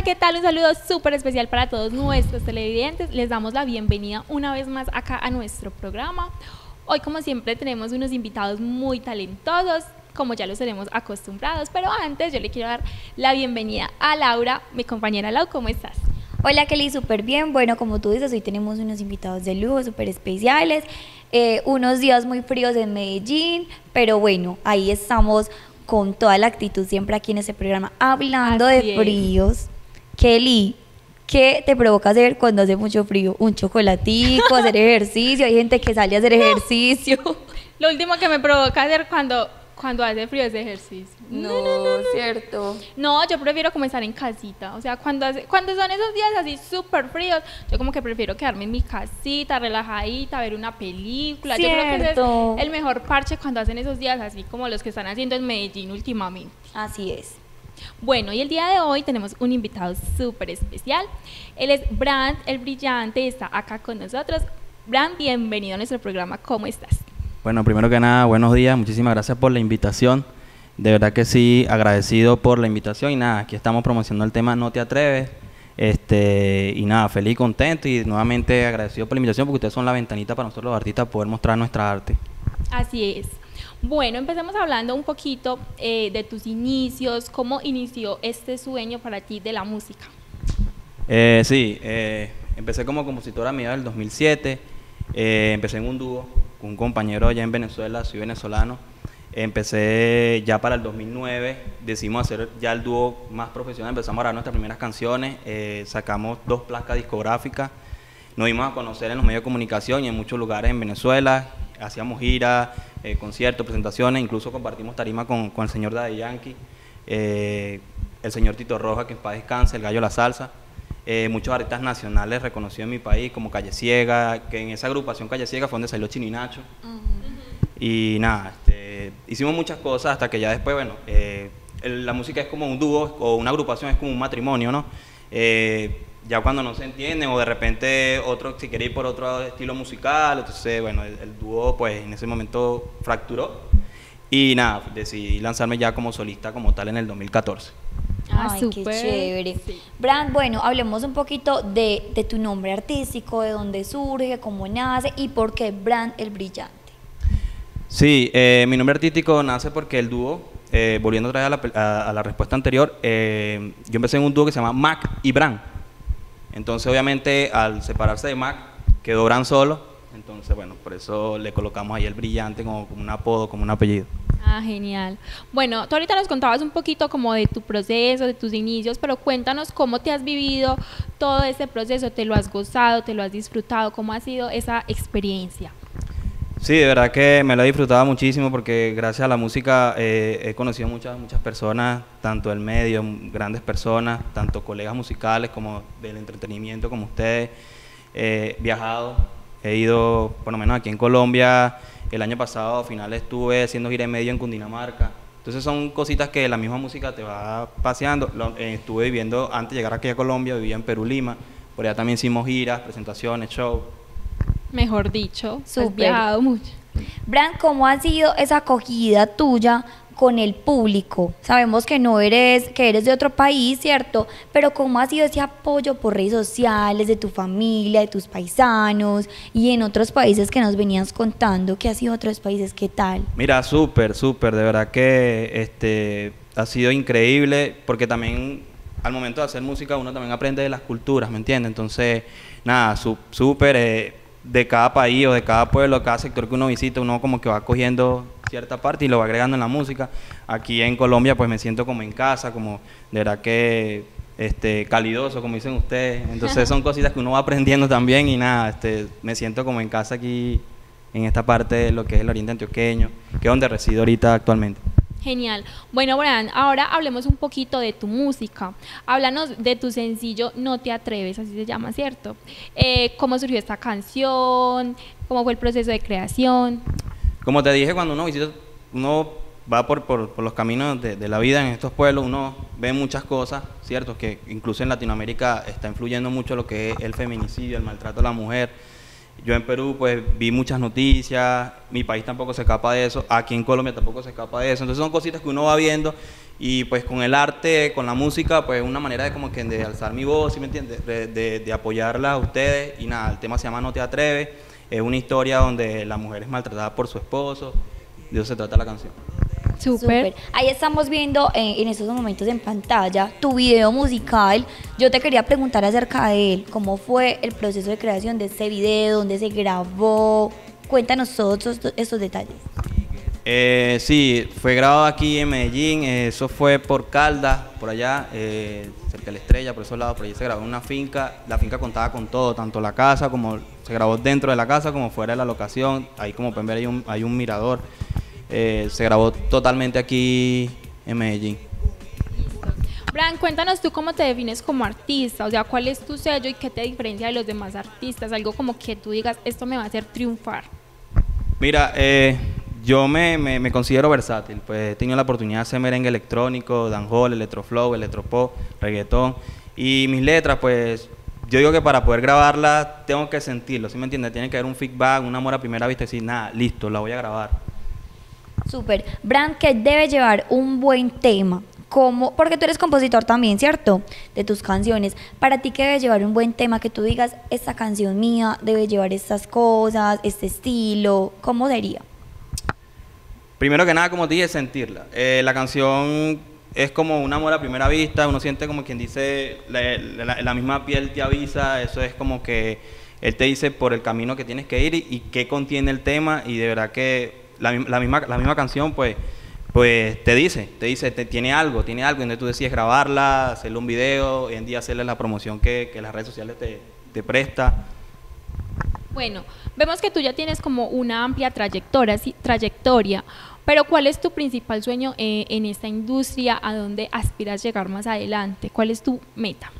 Hola, ¿qué tal? Un saludo súper especial para todos nuestros televidentes. Les damos la bienvenida una vez más acá a nuestro programa. Hoy, como siempre, tenemos unos invitados muy talentosos, como ya los tenemos acostumbrados, pero antes yo le quiero dar la bienvenida a Laura, mi compañera. Lau, ¿cómo estás? Hola Kelly, súper bien. Bueno, como tú dices, hoy tenemos unos invitados de lujo súper especiales, unos días muy fríos en Medellín, pero bueno, ahí estamos con toda la actitud siempre aquí en este programa. Hablando Así de es. fríos, Kelly, ¿qué te provoca hacer cuando hace mucho frío? Un chocolatico, hacer ejercicio. Hay gente que sale a hacer ejercicio. Lo último que me provoca hacer cuando hace frío es ejercicio. No, cierto. No, yo prefiero como estar en casita. O sea, cuando son esos días así súper fríos, yo como que prefiero quedarme en mi casita, relajadita, ver una película. Yo creo que ese Cierto. es el mejor parche cuando hacen esos días así como los que están haciendo en Medellín últimamente. Así es. Bueno, y el día de hoy tenemos un invitado súper especial. Él es Brand, el brillante, y está acá con nosotros. Brand, bienvenido a nuestro programa. ¿Cómo estás? Bueno, primero que nada, buenos días, muchísimas gracias por la invitación. De verdad que sí, agradecido por la invitación y nada, aquí estamos promocionando el tema No Te Atreves. Y nada, feliz y contento y nuevamente agradecido por la invitación porque ustedes son la ventanita para nosotros los artistas poder mostrar nuestra arte. Así es. Bueno, empecemos hablando un poquito de tus inicios, cómo inició este sueño para ti de la música. Empecé como compositor a mediados del 2007, empecé en un dúo con un compañero allá en Venezuela, soy venezolano. Empecé ya para el 2009, decidimos hacer ya el dúo más profesional, empezamos a grabar nuestras primeras canciones, sacamos 2 placas discográficas, nos dimos a conocer en los medios de comunicación y en muchos lugares en Venezuela, hacíamos giras, conciertos, presentaciones, incluso compartimos tarima con el señor Daddy Yankee, el señor Tito Roja, que en paz descanse, el gallo de la salsa, muchos artistas nacionales reconocidos en mi país, como Calle Ciega, que en esa agrupación Calle Ciega fue donde salió Chino y Nacho. Y nada, hicimos muchas cosas hasta que ya después, bueno, la música es como un dúo o una agrupación es como un matrimonio, ¿no? Ya cuando no se entienden o de repente otro si quiere ir por otro estilo musical, entonces, bueno, el dúo pues en ese momento fracturó y nada, decidí lanzarme ya como solista como tal en el 2014. Ay, qué chévere. Sí. Brand, bueno, hablemos un poquito de tu nombre artístico, de dónde surge, cómo nace y por qué Brand el Brillante. Sí, mi nombre artístico nace porque el dúo, volviendo otra vez a la respuesta anterior, yo empecé en un dúo que se llama Mac y Brand. Entonces, obviamente, al separarse de Mac, quedó Brand solo. Entonces, bueno, por eso le colocamos ahí el Brillante como un apodo, como un apellido. Ah, genial. Bueno, tú ahorita nos contabas un poquito como de tu proceso, de tus inicios, pero cuéntanos cómo te has vivido todo ese proceso, ¿te lo has gozado, te lo has disfrutado? ¿Cómo ha sido esa experiencia? Sí, de verdad que me lo he disfrutado muchísimo porque gracias a la música he conocido muchas personas, tanto del medio, grandes personas, tanto colegas musicales como del entretenimiento como ustedes. He viajado, he ido, por lo menos aquí en Colombia, el año pasado a finales estuve haciendo gira en medio en Cundinamarca. Entonces son cositas que la misma música te va paseando. Estuve viviendo, antes de llegar aquí a Colombia, vivía en Perú, Lima. Por allá también hicimos giras, presentaciones, shows. Mejor dicho, has Súper. viajado mucho. Brand, ¿cómo ha sido esa acogida tuya con el público? Sabemos que que eres de otro país, ¿cierto? Pero ¿cómo ha sido ese apoyo por redes sociales, de tu familia, de tus paisanos y en otros países que nos venías contando? ¿Qué ha sido otros países? ¿Qué tal? Mira, súper, de verdad que ha sido increíble porque también al momento de hacer música uno también aprende de las culturas, ¿me entiendes? Entonces, nada, súper, de cada país o de cada pueblo, de cada sector que uno visita, uno como que va cogiendo cierta parte y lo va agregando en la música. Aquí en Colombia pues me siento como en casa, como de verdad que calidoso, como dicen ustedes. Entonces son cositas que uno va aprendiendo también y nada, me siento como en casa aquí en esta parte de lo que es el oriente antioqueño, que es donde resido ahorita actualmente. Genial. Bueno, Brian, ahora hablemos un poquito de tu música. Háblanos de tu sencillo No Te Atreves, así se llama, ¿cierto? ¿Cómo surgió esta canción? ¿Cómo fue el proceso de creación? Como te dije, cuando uno va por los caminos de la vida en estos pueblos, uno ve muchas cosas, ¿cierto? Que incluso en Latinoamérica está influyendo mucho lo que es el feminicidio, el maltrato a la mujer. Yo en Perú pues vi muchas noticias, mi país tampoco se escapa de eso, aquí en Colombia tampoco se escapa de eso, entonces son cositas que uno va viendo y pues con el arte, con la música, pues una manera de como que de alzar mi voz, ¿sí me entiendes? De apoyarla a ustedes. Y nada, el tema se llama No te atreves, es una historia donde la mujer es maltratada por su esposo, de eso se trata la canción. Súper. Ahí estamos viendo en estos momentos en pantalla tu video musical. Yo te quería preguntar acerca de él, cómo fue el proceso de creación de este video, dónde se grabó. Cuéntanos todos estos detalles. Sí, fue grabado aquí en Medellín, eso fue por Caldas, por allá, cerca de la Estrella, por esos lados, por allí se grabó en una finca. La finca contaba con todo, tanto la casa como se grabó dentro de la casa como fuera de la locación. Ahí, como pueden ver, hay un mirador. Se grabó totalmente aquí en Medellín. Bran, cuéntanos tú cómo te defines como artista, o sea, cuál es tu sello y qué te diferencia de los demás artistas, algo como que tú digas, esto me va a hacer triunfar. Mira, yo me considero versátil, pues he tenido la oportunidad de hacer merengue electrónico, dancehall, electroflow, electropop, reggaetón, y mis letras, pues yo digo que para poder grabarlas tengo que sentirlo, ¿sí me entiendes? Tiene que haber un feedback, un amor a primera vista y decir, nada, listo, la voy a grabar. Súper. Bran, ¿qué debe llevar un buen tema? Porque tú eres compositor también, ¿cierto? De tus canciones. Para ti, ¿qué debe llevar un buen tema? Que tú digas, esta canción mía debe llevar estas cosas, este estilo. ¿Cómo sería? Primero que nada, como te dije, sentirla. La canción es como un amor a primera vista, uno siente como quien dice, la misma piel te avisa, eso es como que él te dice por el camino que tienes que ir y qué contiene el tema, y de verdad que la misma canción pues te dice, tiene algo, y entonces tú decides grabarla, hacerle un video, hoy en día hacerle la promoción que las redes sociales te presta. Bueno, vemos que tú ya tienes como una amplia trayectoria, pero ¿cuál es tu principal sueño en esta industria? ¿A dónde aspiras llegar más adelante? ¿Cuál es tu meta?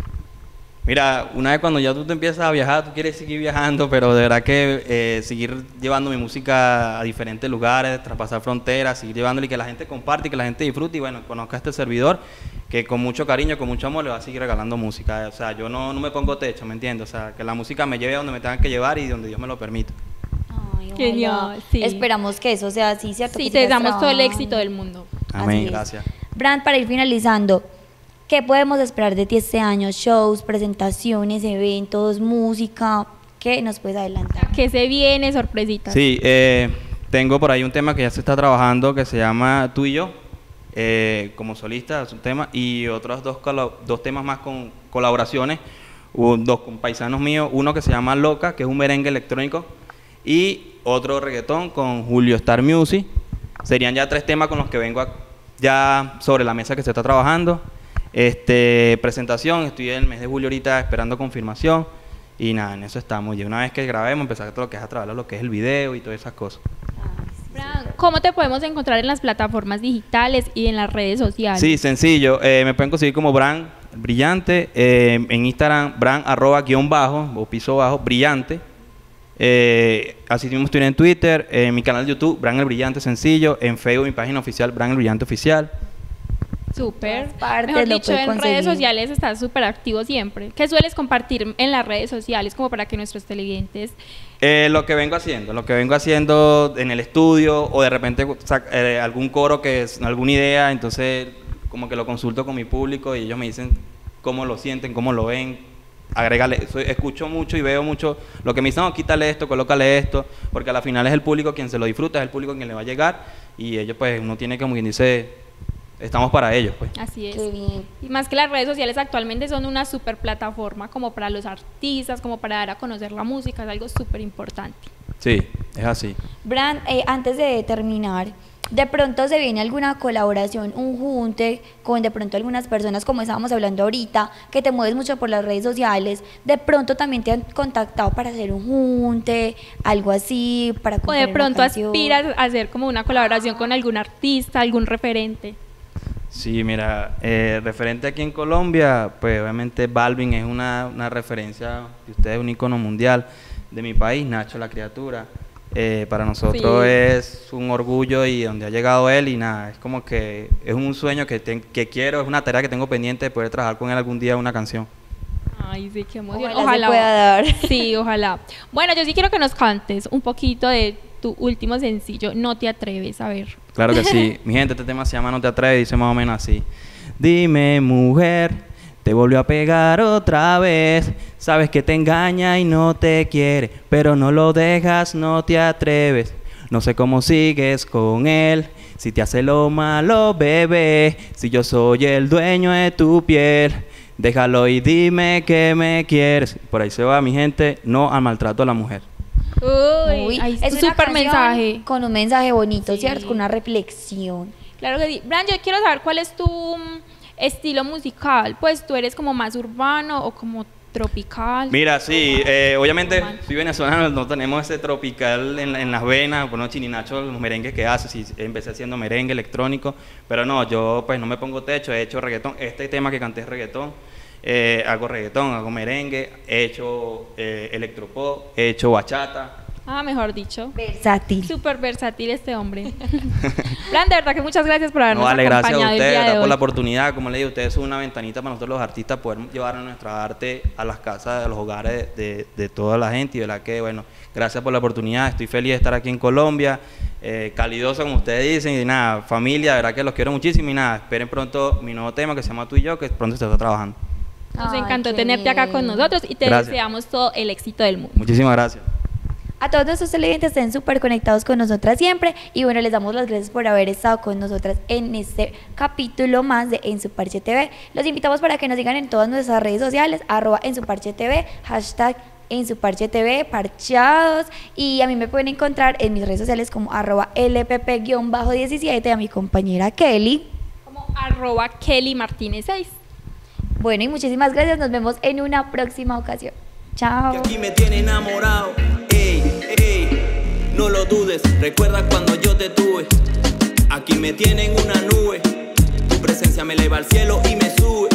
Mira, una vez cuando ya tú te empiezas a viajar, tú quieres seguir viajando, pero de verdad que seguir llevando mi música a diferentes lugares, traspasar fronteras, seguir llevándole y que la gente comparte y que la gente disfrute y bueno, conozca a este servidor que con mucho cariño, con mucho amor le va a seguir regalando música. O sea, yo no me pongo techo, ¿me entiendes? O sea, que la música me lleve a donde me tengan que llevar y donde Dios me lo permita. Ay, Genial, sí. Esperamos que eso sea así, ¿cierto? Sí, que te damos todo el trabajando. éxito del mundo. Amén, es. gracias. Bran, para ir finalizando, ¿qué podemos esperar de ti este año? Shows, presentaciones, eventos, música. ¿Qué nos puedes adelantar? ¿Qué se viene? Sorpresitas. Sí, tengo por ahí un tema que ya se está trabajando que se llama Tú y Yo, como solista, es un tema, y otros dos temas más con colaboraciones, dos con paisanos míos, uno que se llama Loca, que es un merengue electrónico, y otro reggaetón con Julio Star Music. Serían ya 3 temas con los que vengo ya sobre la mesa que se está trabajando. Presentación, estoy en el mes de julio ahorita esperando confirmación y nada, en eso estamos. Y una vez que grabemos, empezar todo lo que es a trabajar lo que es el video y todas esas cosas. Bran, ¿cómo te podemos encontrar en las plataformas digitales y en las redes sociales? Sí, sencillo, me pueden conseguir como Bran Brillante, en Instagram Bran _, o piso bajo, Brillante. Así mismo estoy en Twitter, en mi canal de YouTube Bran el Brillante sencillo, en Facebook mi página oficial Bran el Brillante Oficial. Súper. Partes Mejor lo dicho, puede en conseguir. redes sociales estás súper activo siempre. ¿Qué sueles compartir en las redes sociales como para que nuestros televidentes... Lo que vengo haciendo en el estudio o de repente algún coro que es alguna idea, entonces como que lo consulto con mi público y ellos me dicen cómo lo sienten, cómo lo ven, agrégale, escucho mucho y veo mucho lo que me dicen, no, quítale esto, colócale esto, porque a la final es el público quien se lo disfruta, es el público quien le va a llegar y ellos pues uno tiene que, como quien dice, estamos para ellos pues. Así es. Qué bien. Y más que las redes sociales actualmente son una super plataforma como para los artistas, como para dar a conocer la música, es algo súper importante. Sí, es así. Bran, antes de terminar, de pronto se viene alguna colaboración, un junte con de pronto algunas personas, como estábamos hablando ahorita, que te mueves mucho por las redes sociales, de pronto también te han contactado para hacer un junte, algo así, para O de componer una pronto canción. aspiras a hacer como una colaboración con algún artista, algún referente. Sí, mira, referente aquí en Colombia, pues obviamente Balvin es una referencia, y usted es un ícono mundial de mi país, Nacho la criatura. Para nosotros Sí. es un orgullo y donde ha llegado él y nada, es como que es un sueño que quiero, es una tarea que tengo pendiente de poder trabajar con él algún día una canción. Ay, sí, qué emoción. Ojalá se pueda dar. Sí, ojalá. Bueno, yo sí quiero que nos cantes un poquito de tu último sencillo, No te atreves, a ver. Claro que sí. Mi gente, este tema se llama No te atreves, dice más o menos así. Dime, mujer, te volvió a pegar otra vez. Sabes que te engaña y no te quiere, pero no lo dejas, no te atreves. No sé cómo sigues con él, si te hace lo malo, bebé. Si yo soy el dueño de tu piel, déjalo y dime que me quieres. Por ahí se va, mi gente, no al maltrato a la mujer. Uy, ay, es un una súper canción mensaje. con un mensaje bonito, Sí. ¿cierto? Con una reflexión. Claro que sí. Bran, yo quiero saber cuál es tu estilo musical. Pues tú eres como más urbano o como tropical. Mira, sí, obviamente Normal. soy venezolano, no tenemos ese tropical en las venas, bueno, Chininacho, los merengues que hace, sí, empecé haciendo merengue electrónico, pero no, yo pues no me pongo techo, he hecho reggaetón, este tema que canté es reggaetón, hago merengue, he hecho electropop, he hecho bachata. Ah, mejor dicho. Versátil. Súper versátil este hombre. Bran, de verdad que muchas gracias por habernos No, vale, gracias a acompañado el ustedes, día de ¿verdad? Por hoy. la oportunidad. Como les digo, ustedes son una ventanita para nosotros los artistas, poder llevar nuestra arte a las casas, a los hogares de toda la gente. Y verdad que, bueno, gracias por la oportunidad. Estoy feliz de estar aquí en Colombia, calidoso como ustedes dicen. Y nada, familia, de verdad que los quiero muchísimo. Y nada, esperen pronto mi nuevo tema que se llama Tú y Yo, que pronto se está trabajando. Nos Ay, encantó qué tenerte acá con bien. nosotros y te Gracias. deseamos todo el éxito del mundo. Muchísimas gracias. A todos nuestros televidentes estén súper conectados con nosotras siempre y bueno, les damos las gracias por haber estado con nosotras en este capítulo más de En Su Parche TV. Los invitamos para que nos sigan en todas nuestras redes sociales, @EnSuParcheTV, hashtag En Su Parche TV, parchados, y a mí me pueden encontrar en mis redes sociales como @LPP-17 y a mi compañera Kelly. Como @Kelly Martínez 6. Bueno, y muchísimas gracias, nos vemos en una próxima ocasión. Chao. Que aquí me tiene enamorado, ey, ey, no lo dudes, recuerda cuando yo te tuve, aquí me tiene en una nube, tu presencia me eleva al cielo y me sube,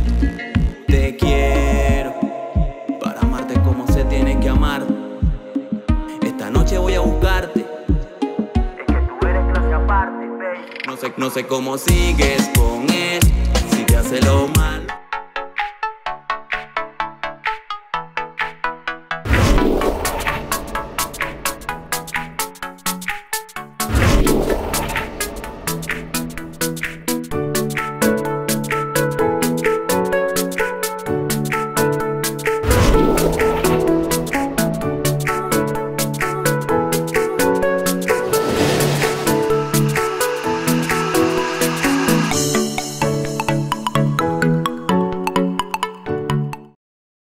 te quiero, para amarte como se tiene que amar, esta noche voy a buscarte, es que tú eres clase aparte, baby. No sé cómo sigues con él, si te hace lo mal.